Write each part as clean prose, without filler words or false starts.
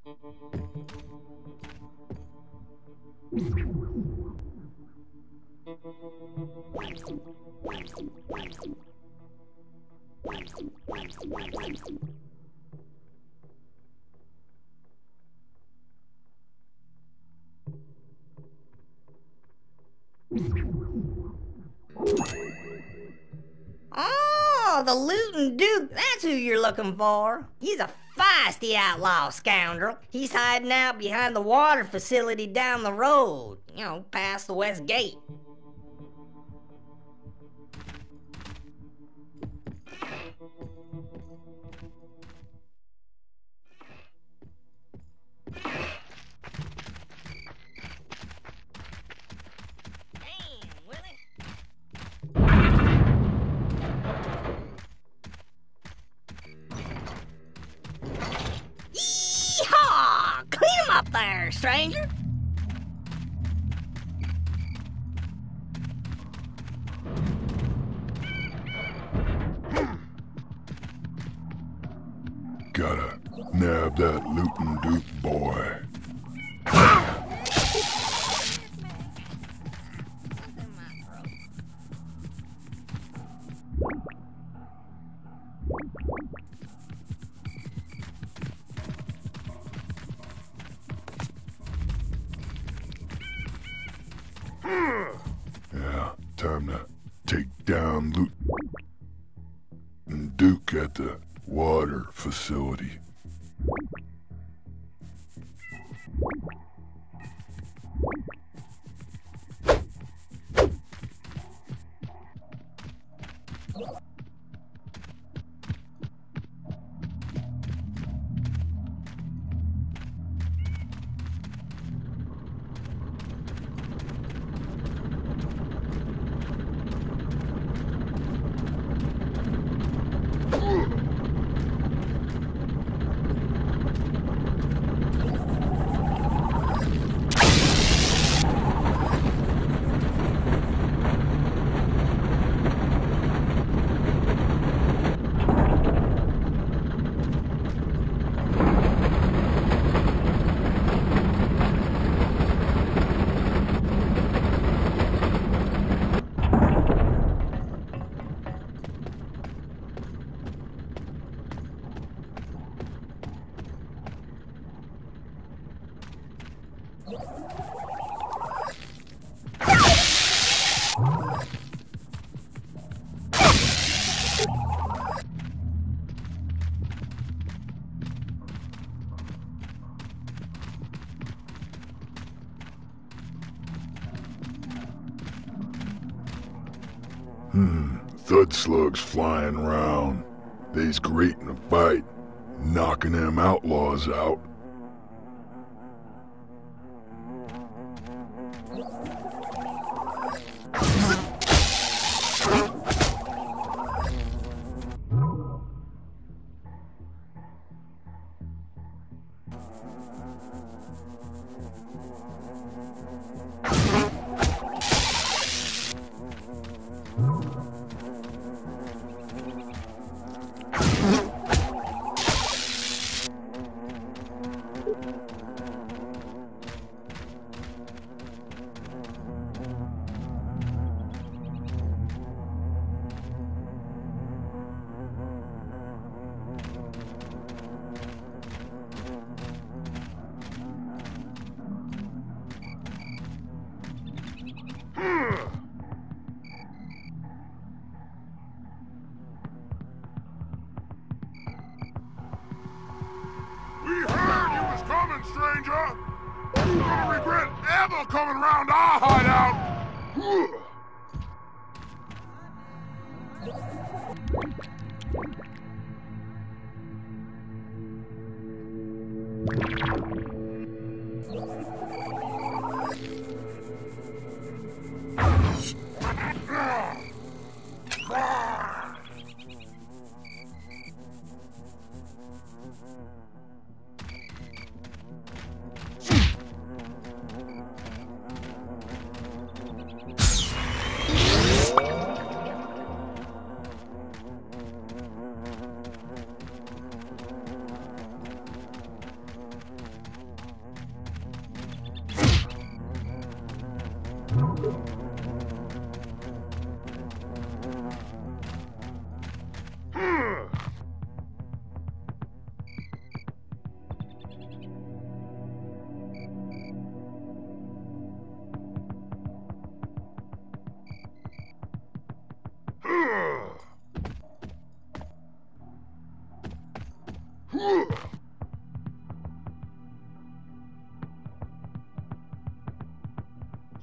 Oh, the Lootin' Duke, that's who you're looking for. He's a feisty outlaw scoundrel. He's hiding out behind the water facility down the road, past the west gate. Clean him up there, stranger. Gotta nab that Lootin' Duke boy. Yeah, time to take down Lootin' Duke at the water facility. Thud slugs flying around. They's great in a fight, knocking them outlaws out. Stranger! You're gonna regret ever coming around our hideout!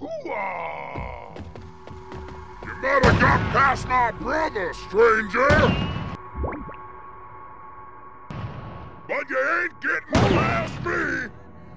Hoo-ah! You better get past my brother, stranger! But you ain't getting past me!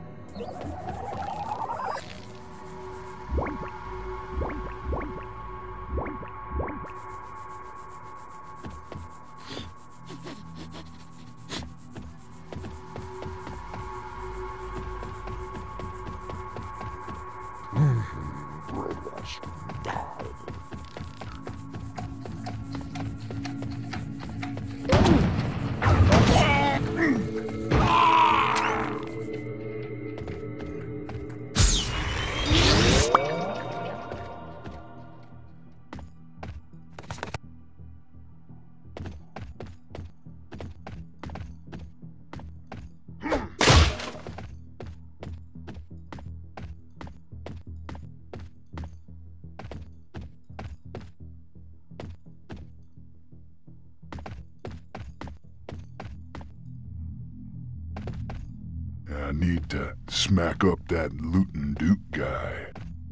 I need to smack up that Lootin' Duke guy.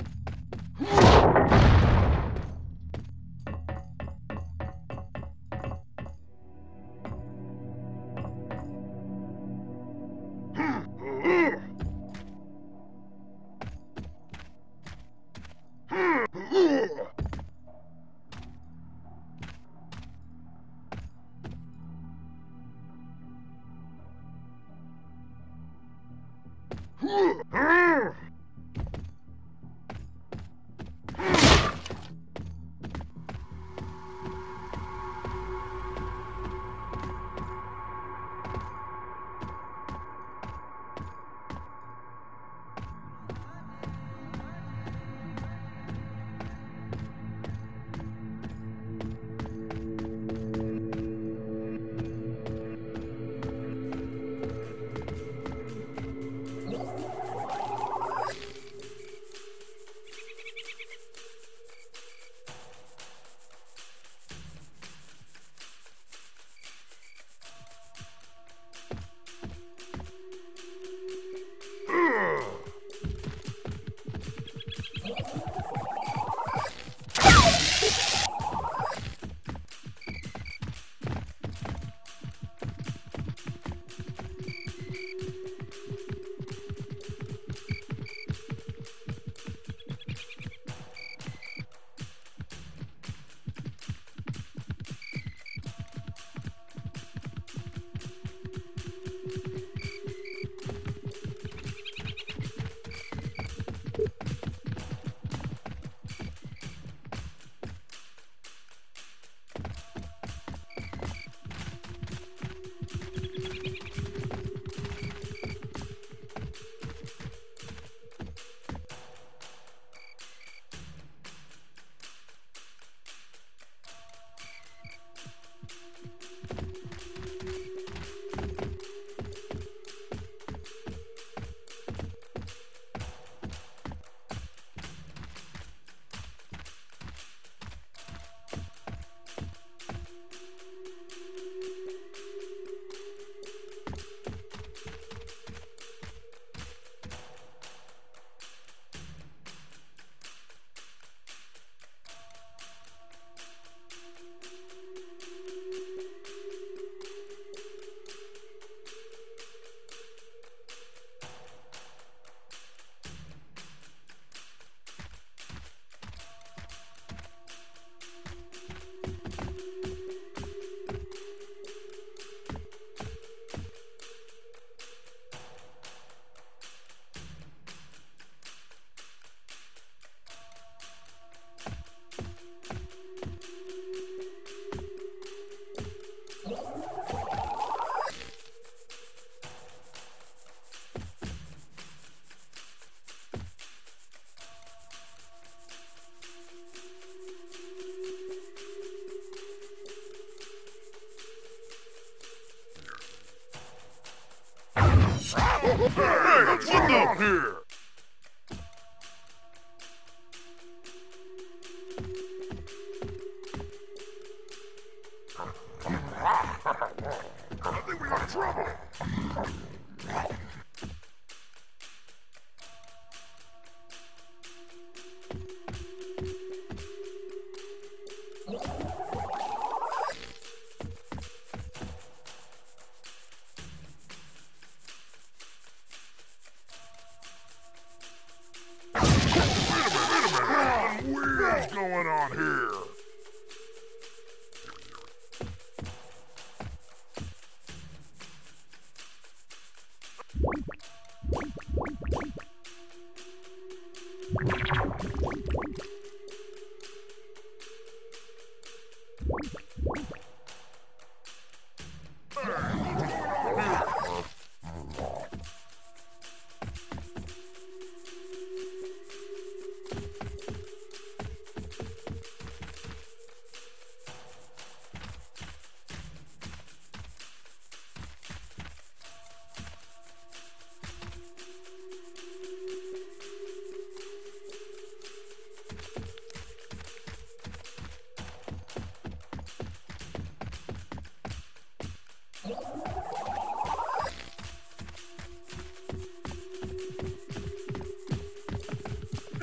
Hey, what's up here? I think we got in trouble.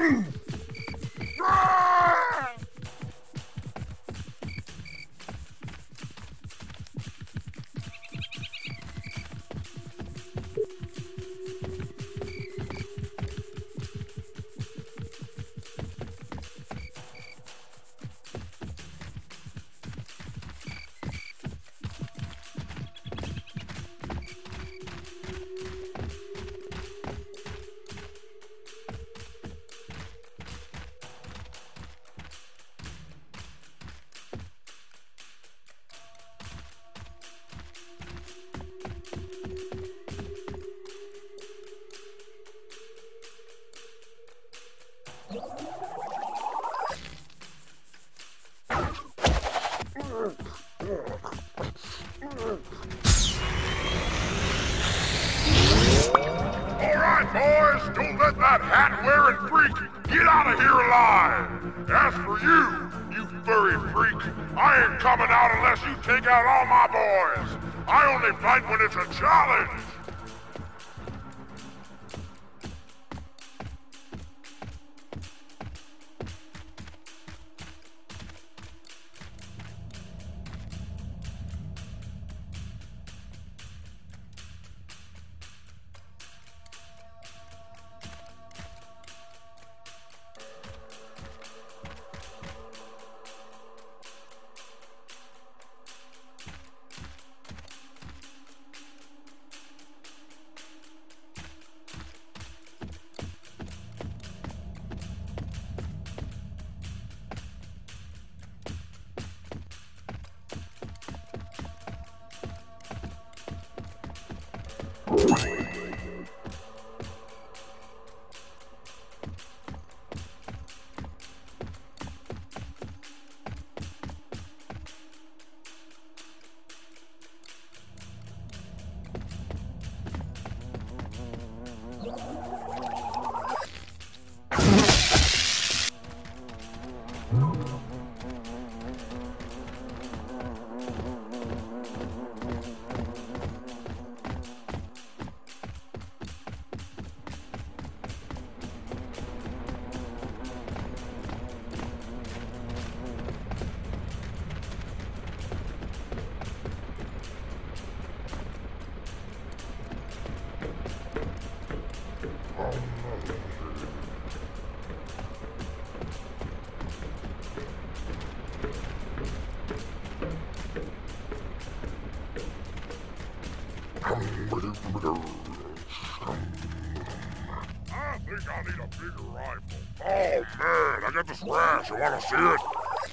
Boys, don't let that hat-wearing freak get out of here alive! As for you, you furry freak, I ain't coming out unless you take out all my boys! I only fight when it's a challenge! I think I need a bigger rifle. Oh man, I got this rash. You wanna see it?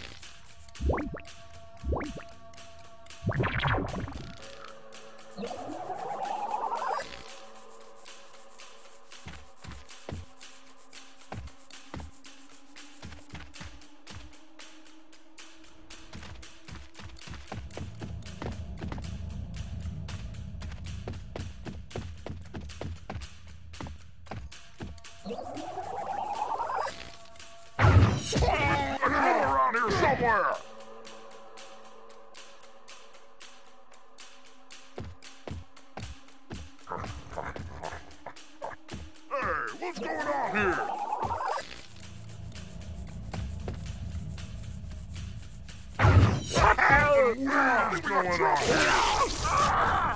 Around here somewhere. Hey, what's going on here? What the hell is going on here?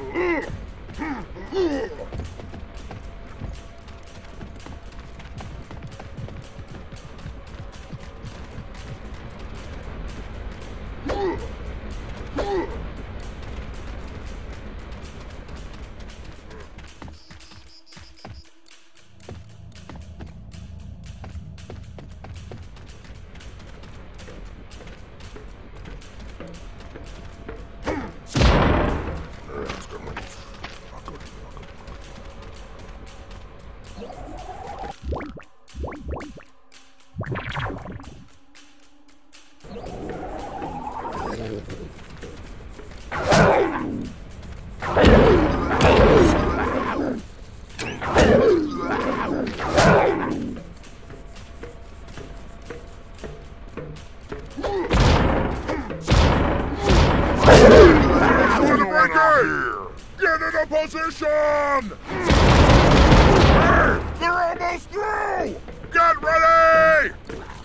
Get into position! Hey, they're almost through! Get ready!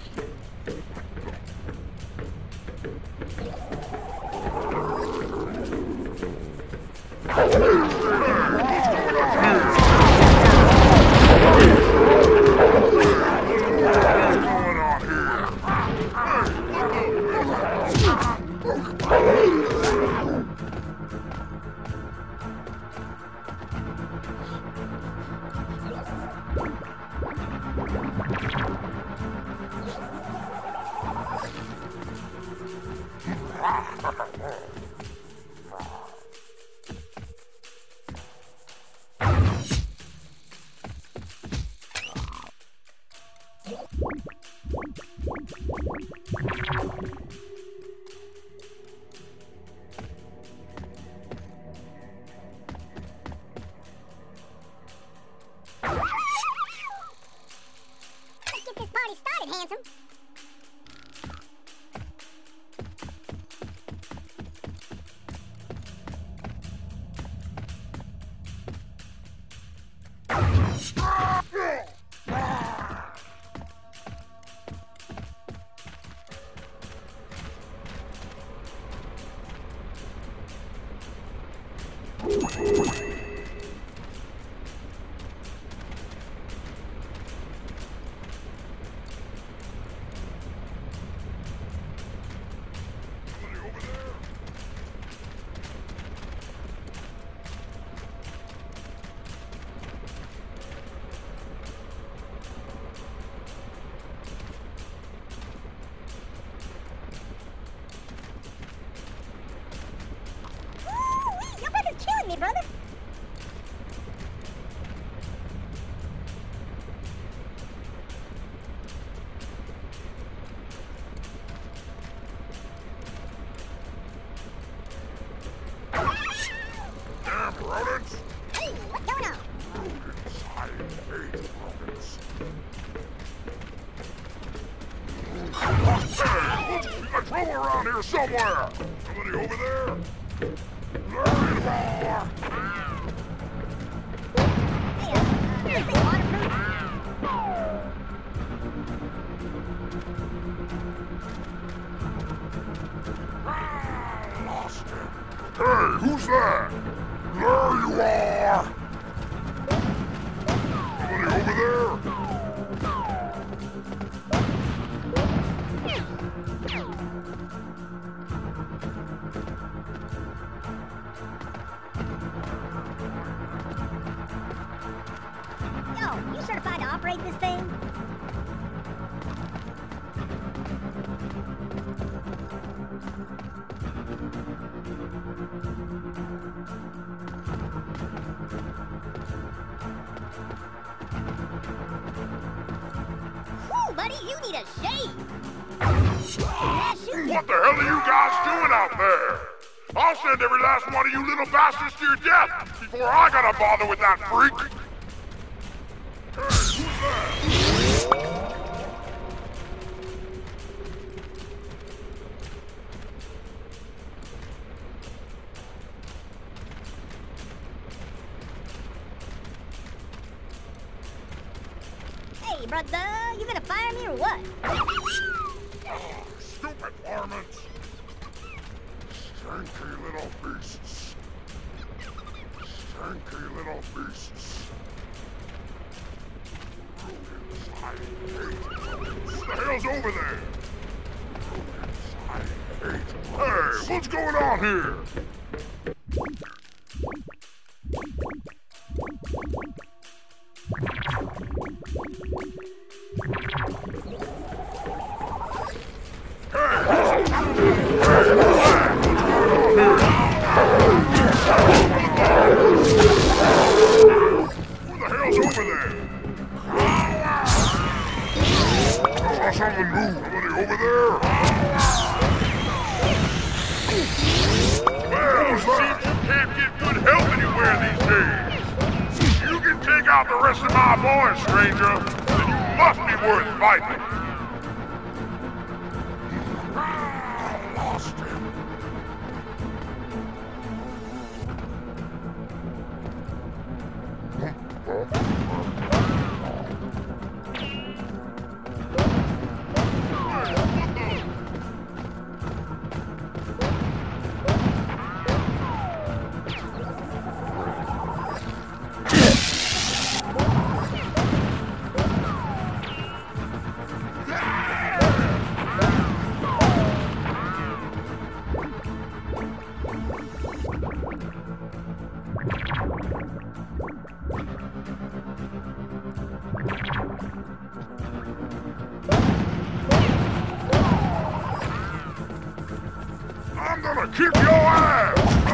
Let's get this party started, handsome. Your brother's killing me, brother. Damn rodents! Hey, what's going on? Rodents, I hate rodents. Hey, a troll around here somewhere! Somebody over there? There you are! Hey, is this thing waterproof? Lost him. Hey, who's that? There you are! Somebody over there? Yo, you certified to operate this thing? Whew, buddy, you need a shave. Yeah, shoot. What the hell are you guys doing out there? I'll send every last one of you little bastards to your death before I gotta bother with that freak! Hey, who's that? Hey, brother, you gonna fire me or what? Stupid varmints! Stinky little beasts! Cranky little beasts. What the hell's over there? Hey, what's going on here? Something new. Somebody over there? Well, it seems you can't get good help anywhere these days. If you can take out the rest of my boys, stranger, then you must be worth fighting. Lost him. I'm gonna kick your ass!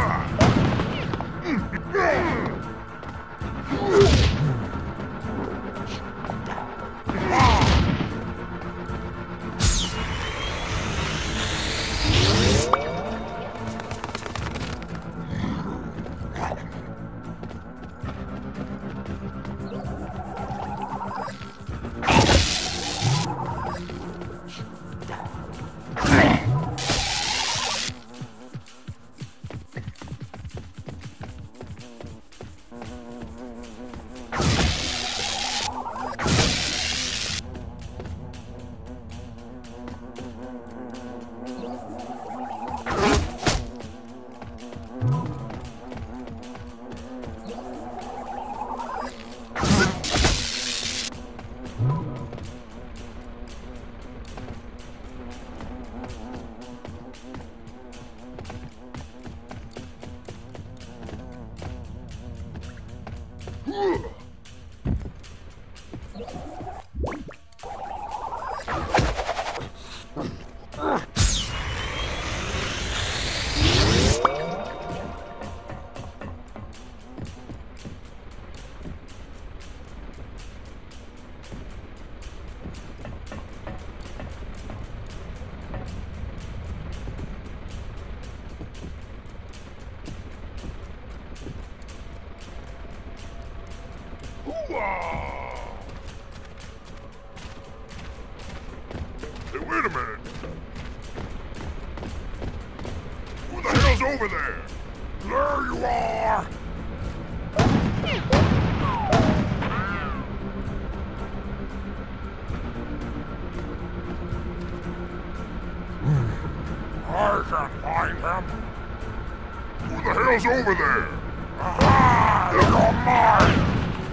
Hey, wait a minute. Who the hell's over there? There you are! I can't find him. Who the hell's over there? Aha! You're mine!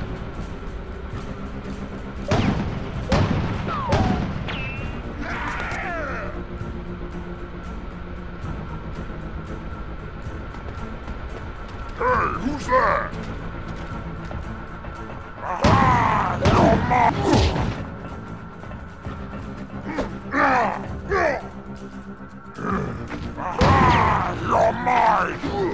Hey, who's that? Aha! You're mine! Aha! You're mine!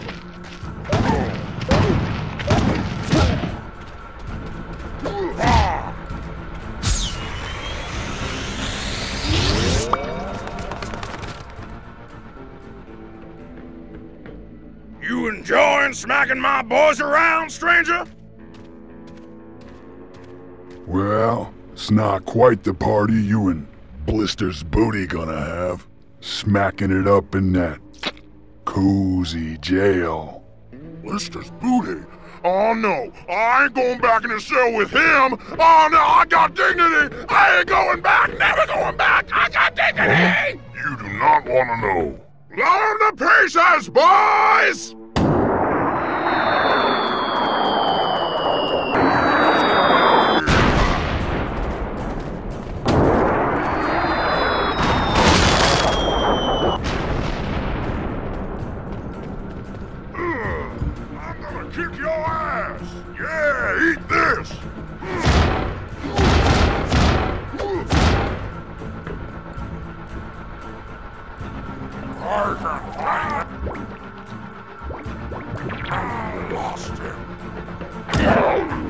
You enjoying smacking my boys around, stranger? Well, it's not quite the party you and Blister's booty gonna have. Smacking it up in that cozy jail. Blister's booty? Oh no, I ain't going back in the cell with him. Oh no, I got dignity. I ain't going back, never going back. I got dignity. You do not want to know. Learn the pieces, boys! kick your ass! Yeah, eat this! I lost him.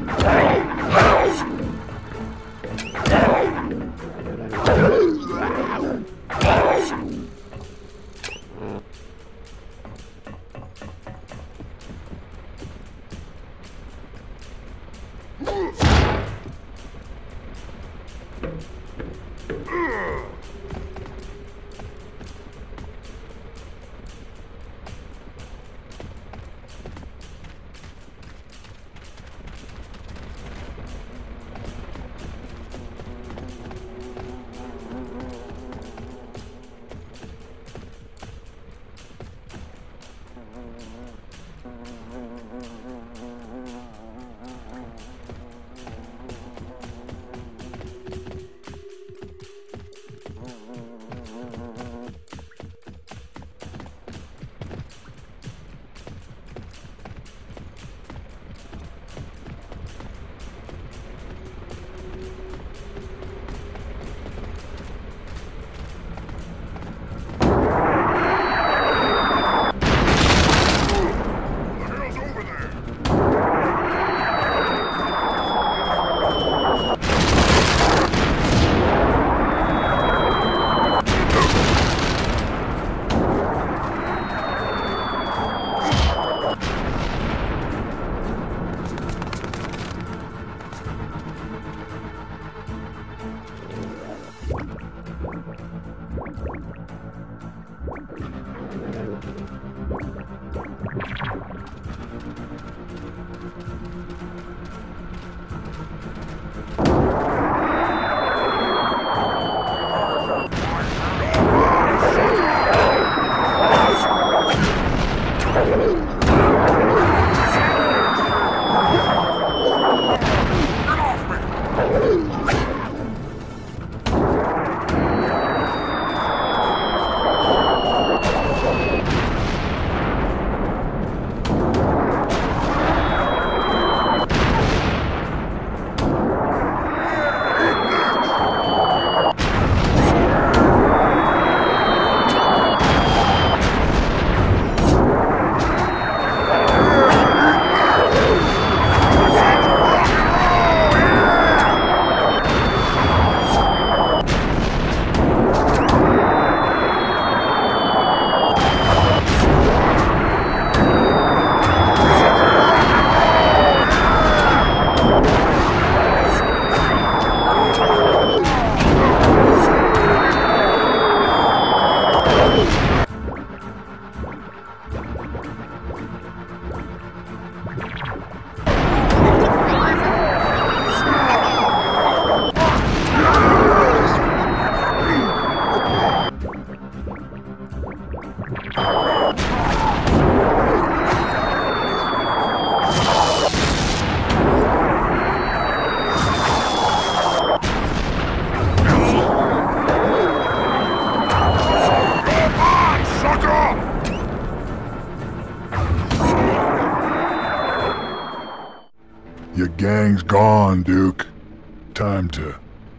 Your gang's gone, Duke. Time to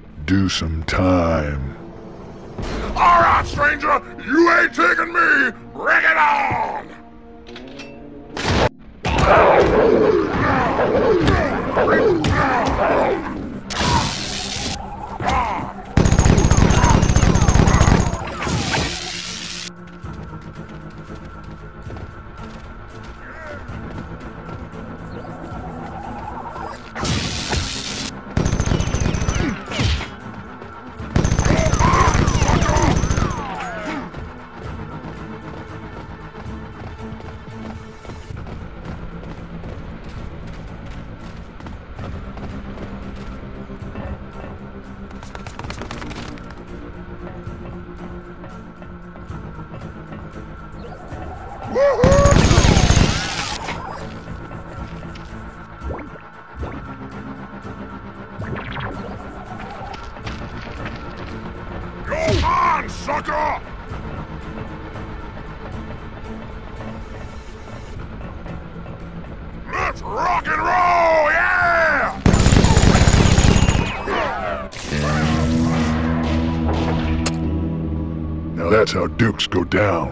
do some time. All right, stranger, you ain't taking me. Bring it on! Let's rock and roll, yeah! Now that's how dukes go down.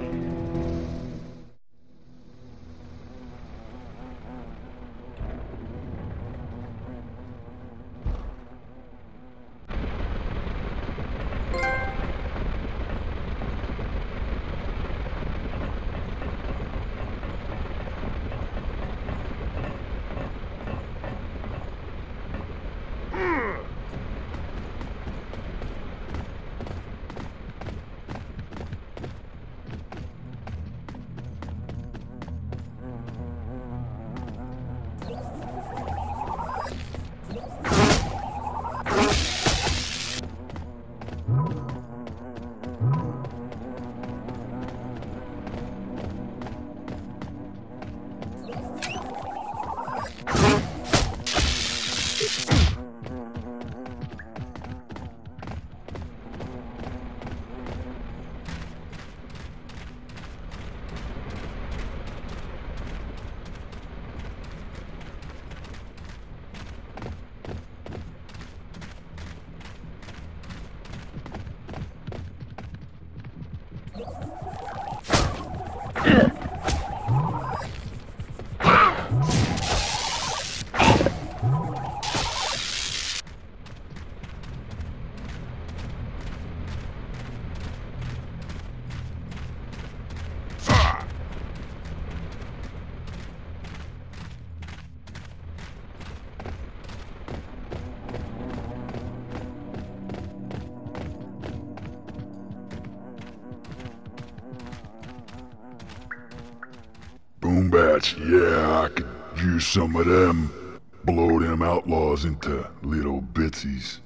Boom bats, yeah, I could use some of them. Blow them outlaws into little bitsies.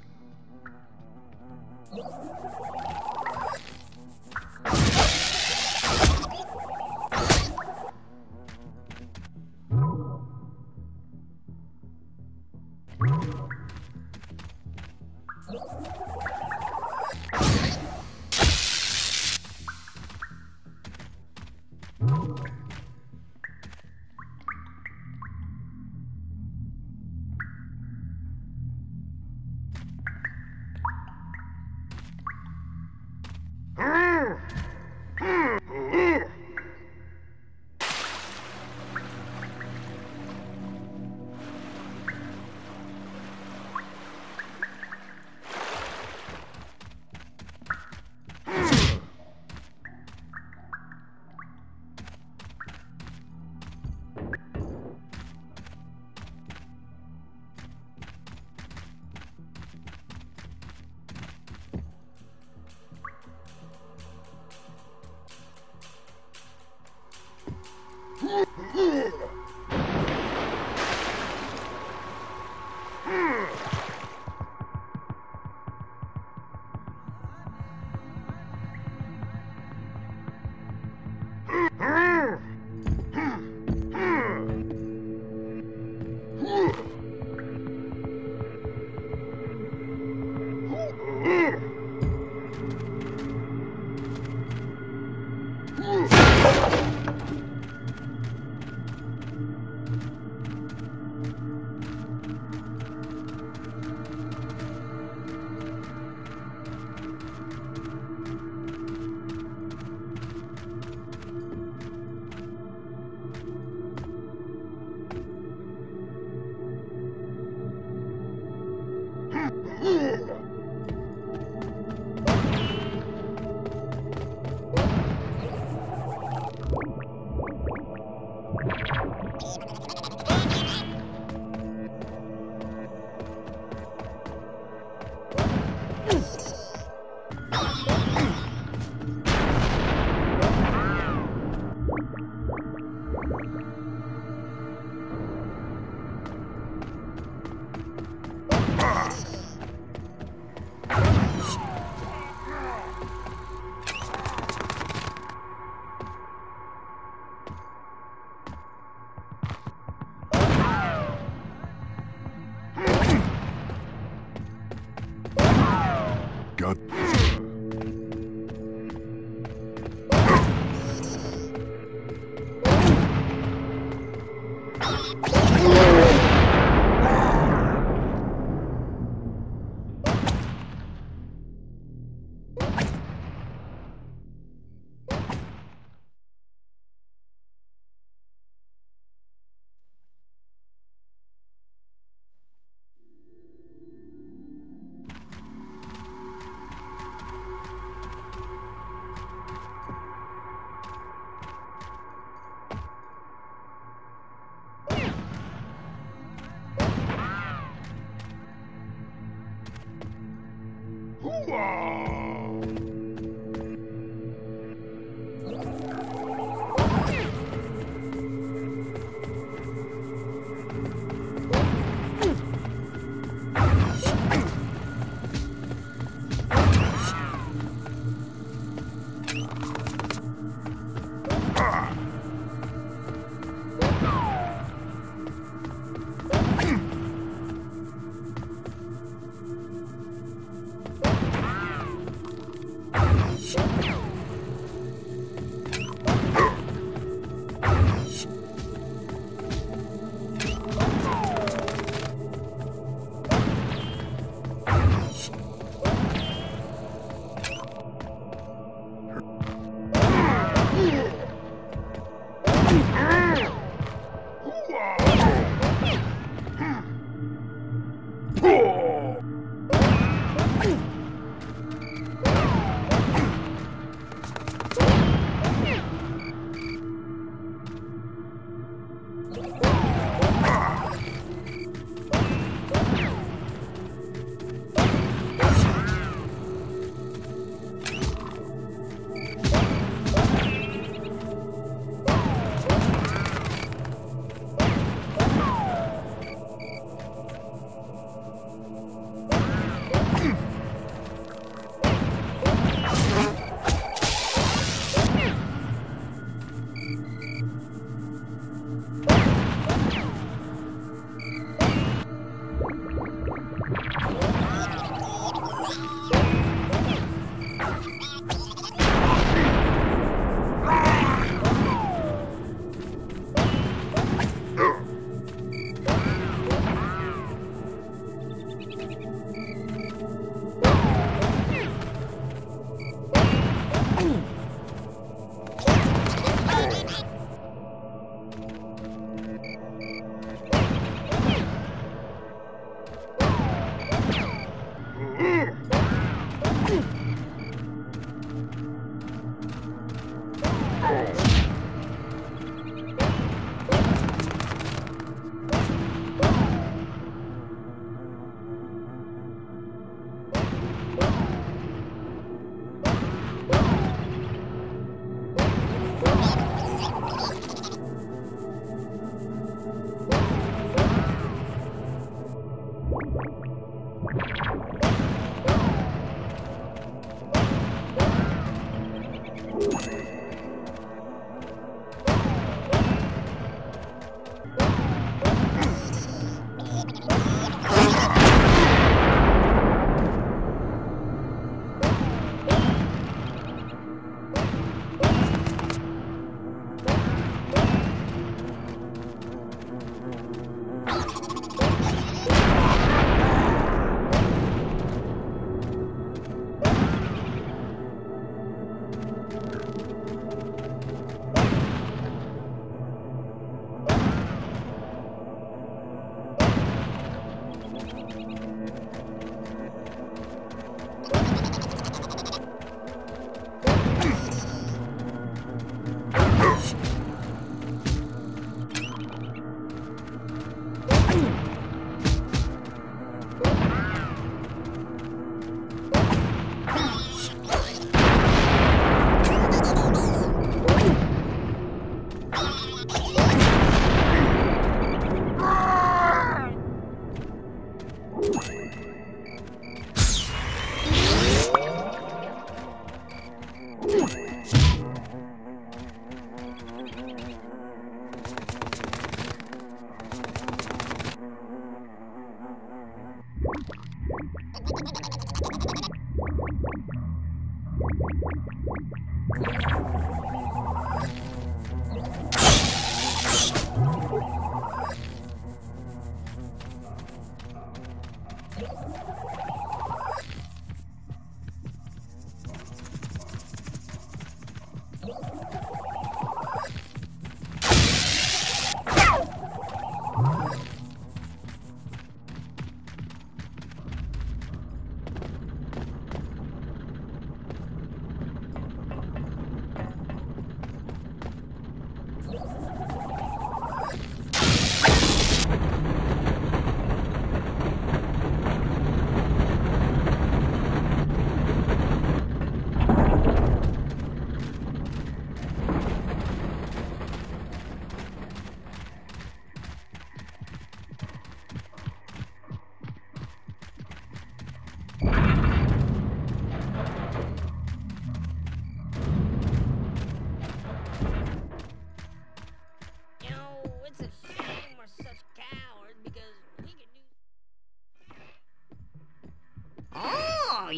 God.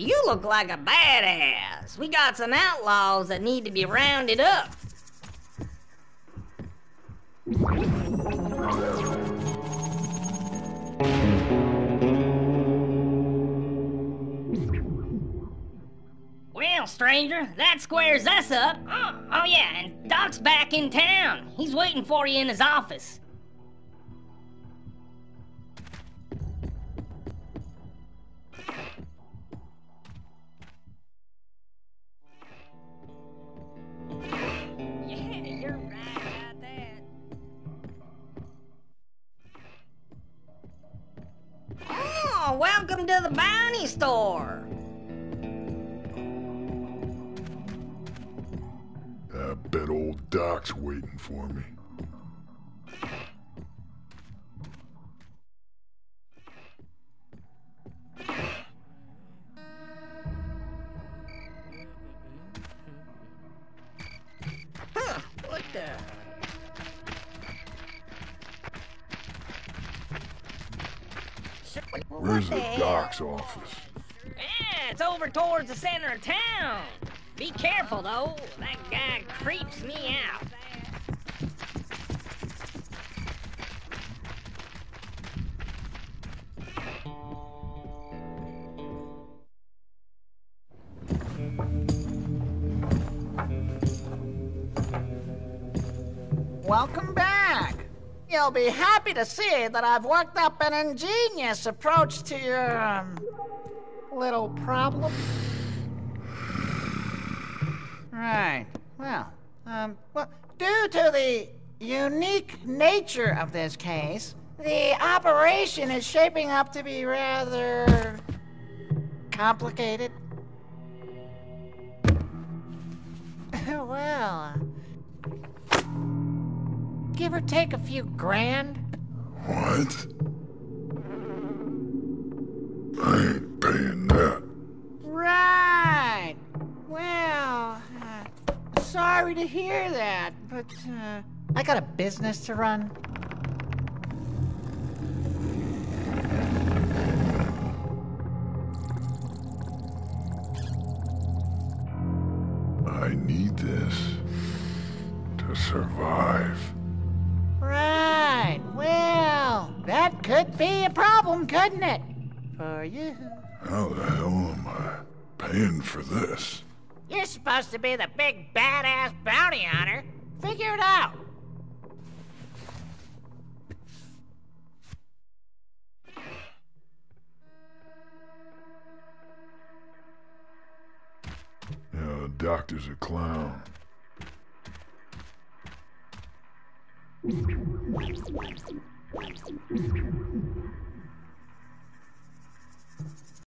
you look like a badass. We got some outlaws that need to be rounded up. Well, stranger, that squares us up. Oh yeah, and Doc's back in town. He's waiting for you in his office. Yeah, you're right about that. Oh, welcome to the bounty store. I bet old Doc's waiting for me. Huh, what the? Where's the Doc's office? Yeah, it's over towards the center of town. Be careful, though. That guy creeps me out. Welcome back. You'll be happy to see that I've worked up an ingenious approach to your, little problem. Right. Well, due to the unique nature of this case, the operation is shaping up to be rather complicated. Well, give or take a few grand. What? I ain't paying that. Right. Well, sorry to hear that, but I got a business to run. I need this to survive. Right. Well, that could be a problem, couldn't it? For you. How the hell am I paying for this? You're supposed to be the big badass bounty hunter. Figure it out. Yeah, the doctor's a clown.